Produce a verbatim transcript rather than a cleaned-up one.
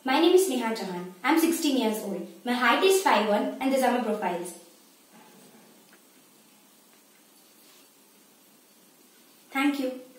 My name is Neha Chauhan. I am sixteen years old. My height is five one and these are my profiles. Thank you.